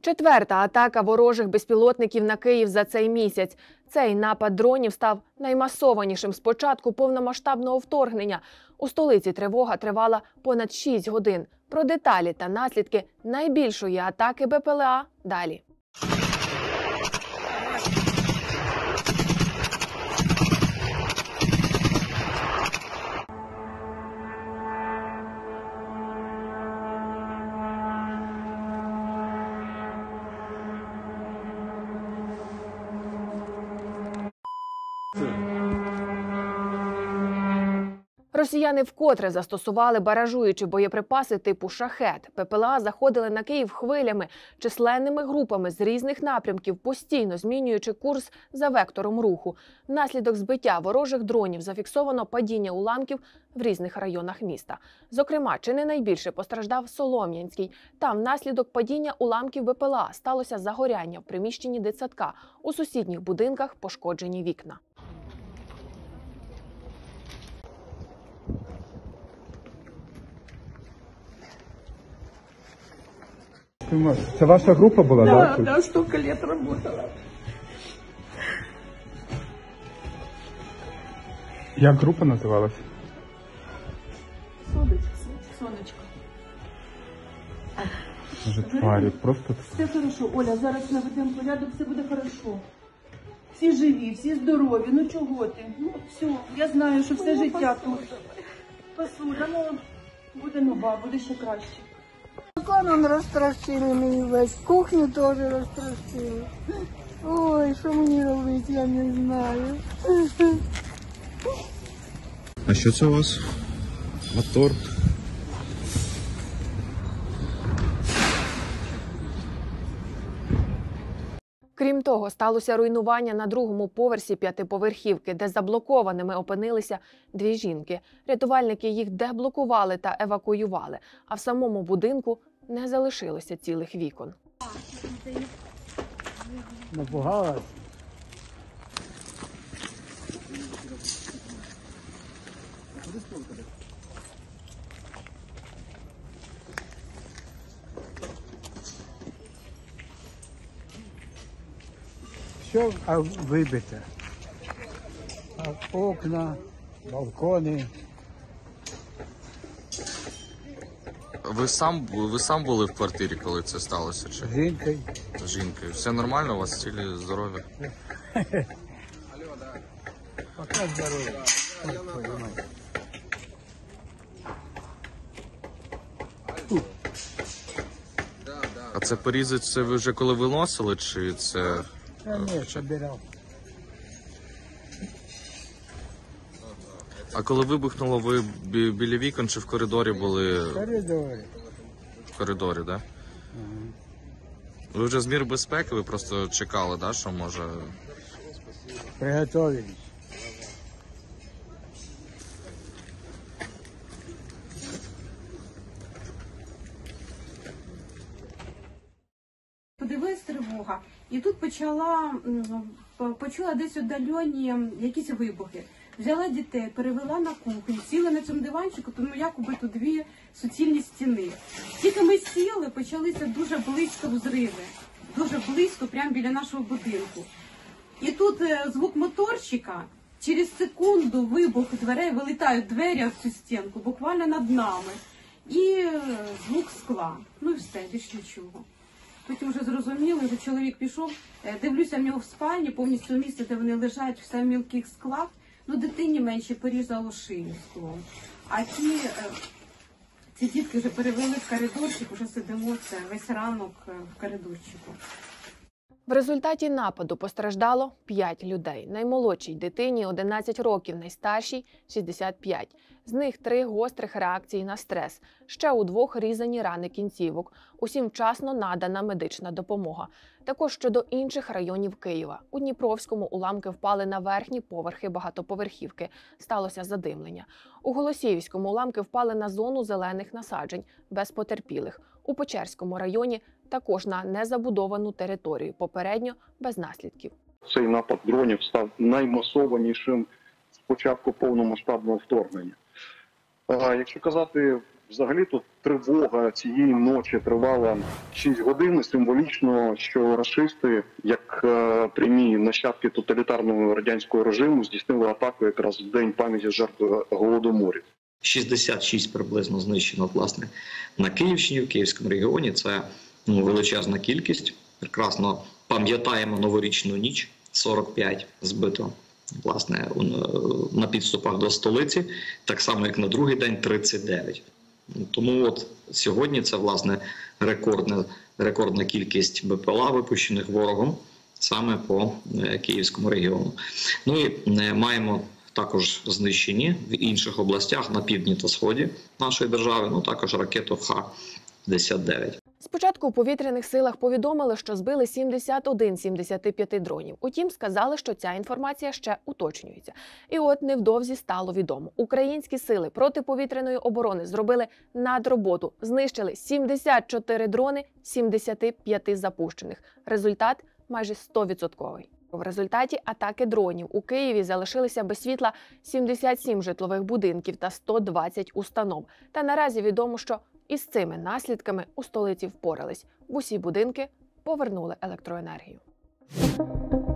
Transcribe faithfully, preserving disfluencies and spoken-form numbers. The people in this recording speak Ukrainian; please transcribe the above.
Четверта атака ворожих безпілотників на Київ за цей місяць. Цей напад дронів став наймасованішим з початку повномасштабного вторгнення. У столиці тривога тривала понад шість годин. Про деталі та наслідки найбільшої атаки Бе Пе Ле А далі. Росіяни вкотре застосували баражуючі боєприпаси типу «Шахед». Бе Пе Ле А заходили на Київ хвилями, численними групами з різних напрямків, постійно змінюючи курс за вектором руху. Внаслідок збиття ворожих дронів зафіксовано падіння уламків в різних районах міста. Зокрема, чи не найбільше постраждав Солом'янський. Там внаслідок падіння уламків Бе Пе Ле А сталося загоряння в приміщенні дитсадка. У сусідніх будинках пошкоджені вікна. Це ваша група була, да? Да, да, столько лет работала. Як група називалась? Сонечко, сонечко. Може, тварі, просто... Все хорошо, Оля, зараз наведемо порядок, все буде хорошо. Всі живі, всі здорові, ну чого ти? Ну все, я знаю, що все життя тут. Посуда, ну буде нова, буде ще краще. Он розтрощили мені весь, кухню теж розтрощили. Ой, що мені робити, я не знаю. А що це у вас? Мотор? Крім того, сталося руйнування на другому поверсі п'ятиповерхівки, де заблокованими опинилися дві жінки. Рятувальники їх деблокували та евакуювали, а в самому будинку не залишилося цілих вікон. Напугалась? Все вибите. Окна, балкони. Ви сам, ви сам були в квартирі, коли це сталося? Чи? Жінкою. З жінкою. Все нормально, у вас цілі здорові? Пока здоров'я. А це порізи, це ви вже коли виносили, чи це... Та ні, собирав. А коли вибухнуло, ви бі- біля вікон чи в коридорі були? В коридорі. В коридорі, так? Да? Ви вже з мір безпеки, ви просто чекали, да, що може... Приготовились. Подивилась тривога, і тут почала, почула десь віддалені якісь вибухи. Взяла дітей, перевела на кухню, сіла на цьому диванчику, тому якоби тут дві суцільні стіни. Тільки ми сіли, почалися дуже близько взриви, дуже близько, прямо біля нашого будинку. І тут звук моторчика, через секунду вибух дверей, вилітають двері в цю стінку, буквально над нами. І звук скла, ну і все, більш нічого. Потім вже зрозуміли, вже чоловік пішов, дивлюся в нього в спальні, повністю місце, де вони лежать, все в мілких склах. Ну, дитині менше порізало шию склом. А ті, ці дітки вже перевели в коридорчик, вже сидимо це весь ранок в коридорчику. В результаті нападу постраждало п'ять людей. Наймолодшій дитині одинадцять років, найстаршій – шістдесят п'ять. З них три гострих реакції на стрес. Ще у двох різані рани кінцівок. Усім вчасно надана медична допомога. Також щодо інших районів Києва. У Дніпровському уламки впали на верхні поверхи багатоповерхівки. Сталося задимлення. У Голосіївському уламки впали на зону зелених насаджень, без потерпілих. У Печерському районі також на незабудовану територію, попередньо без наслідків. Цей напад дронів став наймасованішим з початку повномасштабного вторгнення. Якщо казати Взагалі тут тривога цієї ночі тривала шість годин. Символічно, що рашисти, як е, прямі нащадки тоталітарного радянського режиму, здійснили атаку якраз в день пам'яті жертв Голодоморів. шістдесят шість приблизно знищено, власне, на Київщині, в Київському регіоні. Це ну, величезна кількість. Прекрасно пам'ятаємо новорічну ніч, сорок п'ять збито, власне, на підступах до столиці, так само, як на другий день, тридцять дев'ять. Тому от сьогодні це, власне, рекордна, рекордна кількість БПЛА, випущених ворогом, саме по Київському регіону. Ну і маємо також знищені в інших областях на півдні та сході нашої держави, ну також ракету Х п'ятдесят дев'ять. Спочатку у повітряних силах повідомили, що збили сімдесят один з сімдесяти п'яти дронів. Утім, сказали, що ця інформація ще уточнюється. І от невдовзі стало відомо. Українські сили протиповітряної оборони зробили надроботу. Знищили сімдесят чотири дрони з сімдесяти п'яти запущених. Результат майже сто відсотковий. В результаті атаки дронів у Києві залишилися без світла сімдесят сім житлових будинків та сто двадцять установ. Та наразі відомо, що із цими наслідками у столиці впорались. В усі будинки повернули електроенергію.